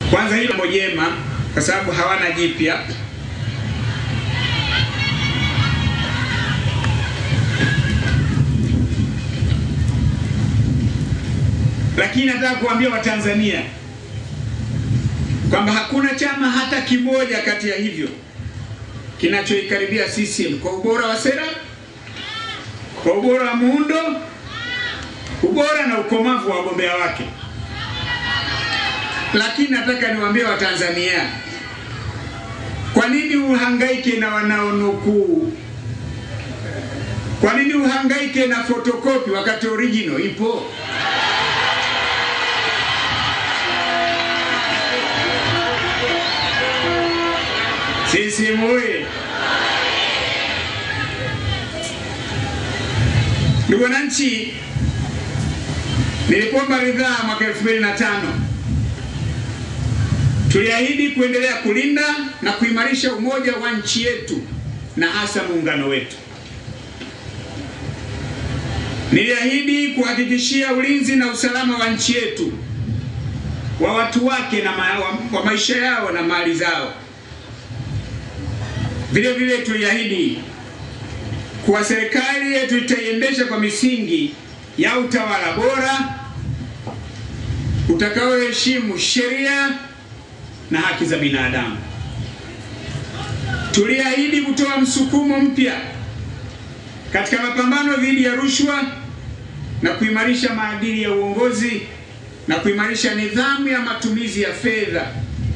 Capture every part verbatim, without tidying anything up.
Kwanza hilo jema kwa sababu hawana jipya. Lakini nataka kuambia Watanzania kwamba hakuna chama hata kimoja kati ya hivyo kinachoikaribia C C M kwa ubora wa sera, kwa ubora wa muundo, ubora na ukomavu wa wagombea wake. Lakini nataka niwaambie Watanzania, kwa nini uhangaike na wanaonukuu? Kwa nini uhangaike na fotokopi wakati original ipo? Sisi moye. Ndugu wananchi, nilipoomba ridhaa mwaka elfu mbili na tano, tuliahidi kuendelea kulinda na kuimarisha umoja wa nchi yetu na hasa muungano wetu. Niliahidi kuhakikishia ulinzi na usalama wa nchi yetu, wa watu wake na ma wa maisha yao na mali zao. Vile vile tuliahidi kuwa serikali yetu itaiendesha kwa misingi ya utawala bora utakaoheshimu sheria na haki za binadamu. Tuliahidi kutoa msukumo mpya katika mapambano dhidi ya rushwa na kuimarisha maadili ya uongozi na kuimarisha nidhamu ya matumizi ya fedha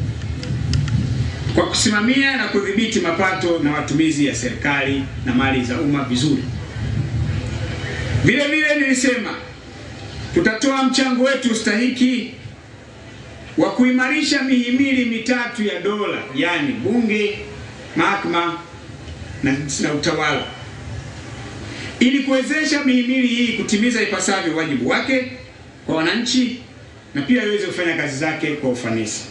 kwa kusimamia na kudhibiti mapato na matumizi ya serikali na mali za umma vizuri. Vile vile nilisema tutatoa mchango wetu stahiki wa kuimarisha mihimili mitatu ya dola, yani bunge, mahakama na, na utawala, ili kuwezesha mihimili hii kutimiza ipasavyo wajibu wake kwa wananchi na pia iweze kufanya kazi zake kwa ufanisi.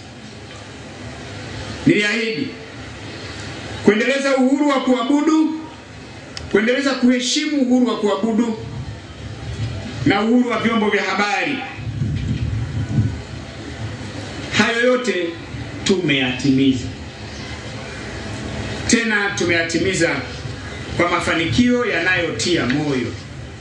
Niliahidi kuendeleza uhuru wa kuabudu, kuendeleza kuheshimu uhuru wa kuabudu na uhuru wa vyombo vya habari. Hayo yote tumeyatimiza. Tena tumeyatimiza kwa mafanikio yanayotia moyo.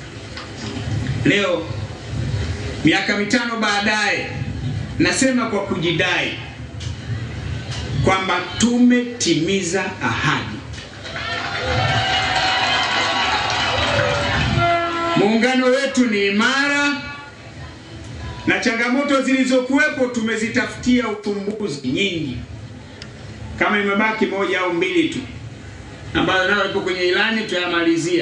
Leo miaka mitano baadaye, nasema kwa kujidai kwamba tumetimiza ahadi. Muungano wetu ni imara na changamoto zilizokuwepo tumezitafutia ufumbuzi nyingi. Kama imebaki moja au mbili tu ambayo nayo ipo kwenye ilani, tutayamalizia.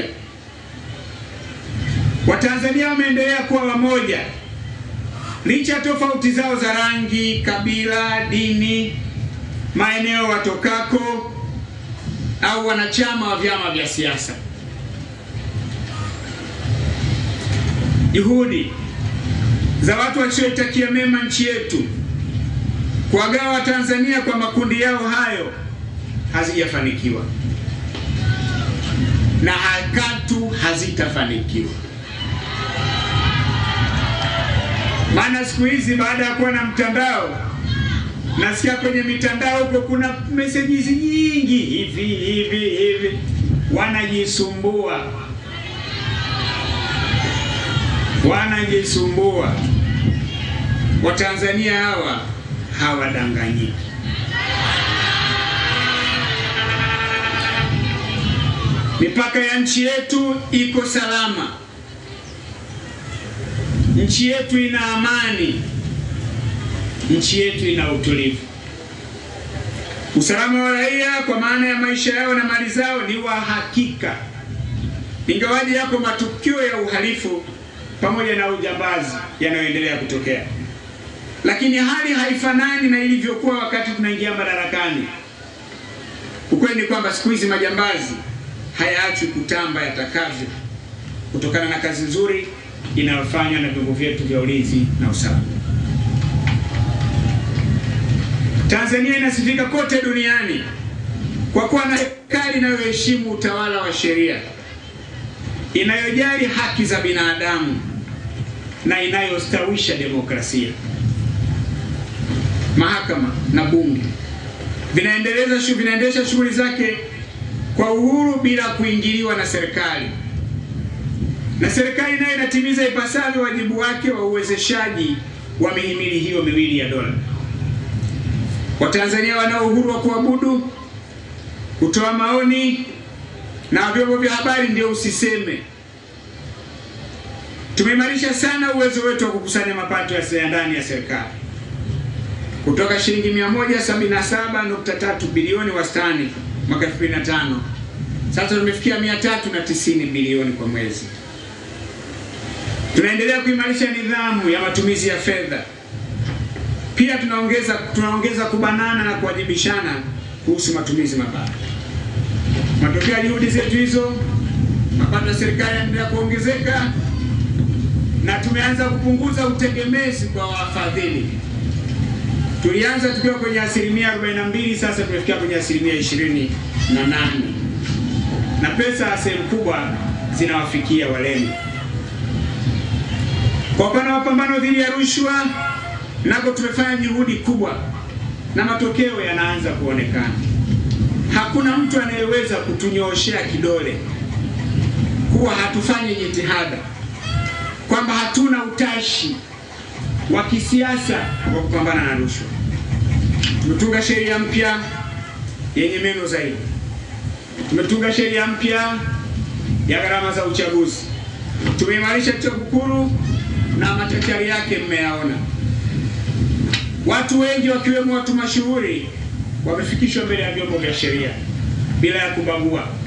Watanzania wameendelea kuwa wamoja licha tofauti zao za rangi, kabila, dini, maeneo watokako au wanachama wa vyama vya siasa. Juhudi za watu wasioitakia mema nchi yetu kuwagawa Tanzania kwa makundi yao hayo hazijafanikiwa na hakatu hazitafanikiwa. Maana siku hizi baada ya kuwa na mtandao, nasikia kwenye mitandao huko kuna messages nyingi hivi hivi hivi, wanajisumbua wanajisumbua. Watanzania hawa hawadanganyiki. Mipaka ya nchi yetu iko salama. Nchi yetu ina amani. Nchi yetu ina utulivu. Usalama wa raia kwa maana ya maisha yao na mali zao ni wa hakika. Ingawaje yako matukio ya uhalifu pamoja na ujambazi yanayoendelea kutokea, lakini hali haifanani na ilivyokuwa wakati tunaingia madarakani. Ukweli ni kwamba siku hizi majambazi hayaachwi kutamba yatakavyo kutokana na kazi nzuri inayofanywa na vyombo vyetu vya ulinzi na usalama. Tanzania inasifika kote duniani kwa kuwa na serikali inayoheshimu utawala wa sheria, inayojali haki za binadamu na inayostawisha demokrasia. mahakama na bunge vinaendeleza shughuli vinaendesha shughuli zake kwa uhuru bila kuingiliwa na serikali, na serikali nayo inatimiza ipasavyo wajibu wake wa uwezeshaji wa mihimili hiyo miwili ya dola. Watanzania wanao uhuru wa kuabudu, kutoa maoni, na vyombo vya habari ndio usiseme. Tumeimarisha sana uwezo wetu wa kukusanya mapato ya ndani ya serikali kutoka shilingi mia moja sabini na saba nukta tatu bilioni wastani mwaka elfu mbili na tano, sasa tumefikia mia tatu na tisini bilioni kwa mwezi. Tunaendelea kuimarisha nidhamu ya matumizi ya fedha. Pia tunaongeza tunaongeza kubanana na kuwajibishana kuhusu matumizi mabaya. Matokeo ya juhudi zetu hizo, mapato ya serikali yanaendelea kuongezeka na tumeanza kupunguza utegemezi kwa wafadhili. Tulianza tukiwa kwenye asilimia arobaini na mbili, sasa tumefikia kwenye asilimia ishirini na nane, na pesa sehemu kubwa zinawafikia walengwa. Kwa upande wa mapambano dhidi ya rushwa, nako tumefanya juhudi kubwa na matokeo yanaanza kuonekana. Hakuna mtu anayeweza kutunyooshea kidole kuwa hatufanyi jitihada, kwamba hatuna utashi wa kisiasa wa kupambana na rushwa. Tumetunga sheria mpya yenye meno zaidi. Tumetunga sheria mpya ya gharama za uchaguzi. Tumeimarisha TAKUKURU na machachari yake mmeyaona. Watu wengi wakiwemo watu mashuhuri wamefikishwa mbele ya vyombo vya sheria bila ya kubagua.